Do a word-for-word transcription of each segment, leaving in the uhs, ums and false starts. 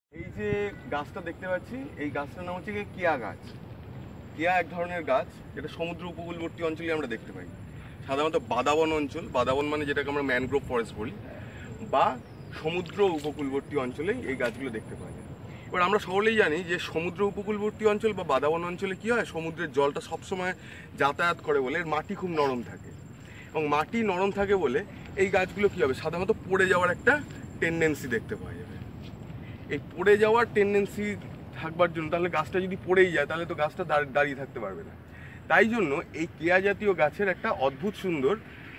এই যে গাছটা দেখতে পাচ্ছি, এই গাছটার নাম হচ্ছে কেয়া গাছ। কেয়া এক ধরনের গাছ যেটা সমুদ্র উপকূলবর্তী অঞ্চলে আমরা দেখতে পাই, সাধারণত বাদাবন অঞ্চল, বাদাবন মানে যেটাকে আমরা ম্যানগ্রোভ ফরেস্ট বলি, বা সমুদ্র উপকূলবর্তী অঞ্চলেই এই গাছগুলো দেখতে পাওয়া যায়। এবার আমরা সকলেই জানি যে সমুদ্র উপকূলবর্তী অঞ্চল বা বাদাবন অঞ্চলে কী হয়, সমুদ্রের জলটা সবসময় যাতায়াত করে বলে এর মাটি খুব নরম থাকে, এবং মাটি নরম থাকে বলে এই গাছগুলো কী হবে, সাধারণত পড়ে যাওয়ার একটা টেন্ডেন্সি দেখতে পাওয়া যাবে। এই পড়ে যাওয়ার টেন্ডেন্সি থাকবার জন্য, তাহলে গাছটা যদি পড়েই যায় তাহলে তো গাছটা দাঁড়িয়ে থাকতে পারবে না। তাই জন্য এই কেয়া জাতীয় গাছের একটা অদ্ভুত সুন্দর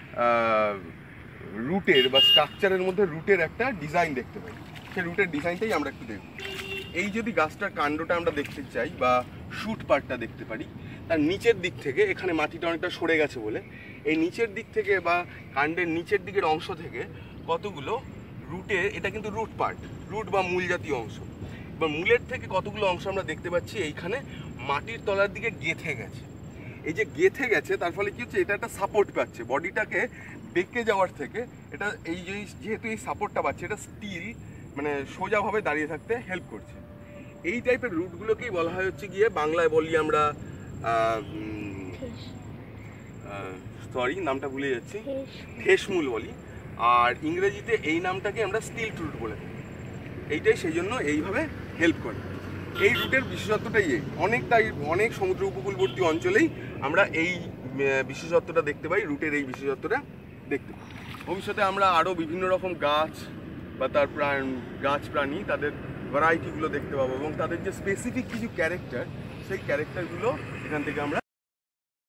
রুটের বা স্ট্রাকচারের মধ্যে রুটের একটা ডিজাইন দেখতে পাই। সেই রুটের ডিজাইনটাই আমরা একটু দেখব। এই যদি গাছটার কাণ্ডটা আমরা দেখতে চাই বা শুট পার্টটা দেখতে পারি, তার নিচের দিক থেকে, এখানে মাটিটা অনেকটা সরে গেছে বলে এই নিচের দিক থেকে বা কাণ্ডের নিচের দিকের অংশ থেকে কতগুলো রুটের, এটা কিন্তু রুট পার্ট, রুট বা মূল জাতীয় অংশ, এবার মূলের থেকে কতগুলো অংশ আমরা দেখতে পাচ্ছি এইখানে মাটির তলার দিকে গেঁথে গেছে। এই যে গেঁথে গেছে তার ফলে কি হচ্ছে, এটা একটা সাপোর্ট পাচ্ছে বডিটাকে বেঁকে যাওয়ার থেকে। এটা এই যে যেহেতু এই সাপোর্টটা পাচ্ছে, এটা স্টিল মানে সোজাভাবে দাঁড়িয়ে থাকতে হেল্প করছে। এই টাইপের রুটগুলোকেই বলা হয় হচ্ছে গিয়ে, বাংলায় বলি আমরা সরি নামটা ভুলে যাচ্ছি, ঠেসমূল বলি, আর ইংরেজিতে এই নামটাকে আমরা স্টিল্ট রুট বলে থাকি। এইটাই সেই জন্য এইভাবে হেল্প করে। এই রুটের বিশেষত্বটাই এই, অনেকটাই অনেক সমুদ্র উপকূলবর্তী অঞ্চলেই আমরা এই বিশেষত্বটা দেখতে পাই, রুটের এই বিশেষত্বটা দেখতে পাই। ভবিষ্যতে আমরা আরও বিভিন্ন রকম গাছ বা তার প্রাণ গাছ প্রাণী তাদের ভ্যারাইটিগুলো দেখতে পাবো, এবং তাদের যে স্পেসিফিক কিছু ক্যারেক্টার, সেই ক্যারেক্টারগুলো এখান থেকে আমরা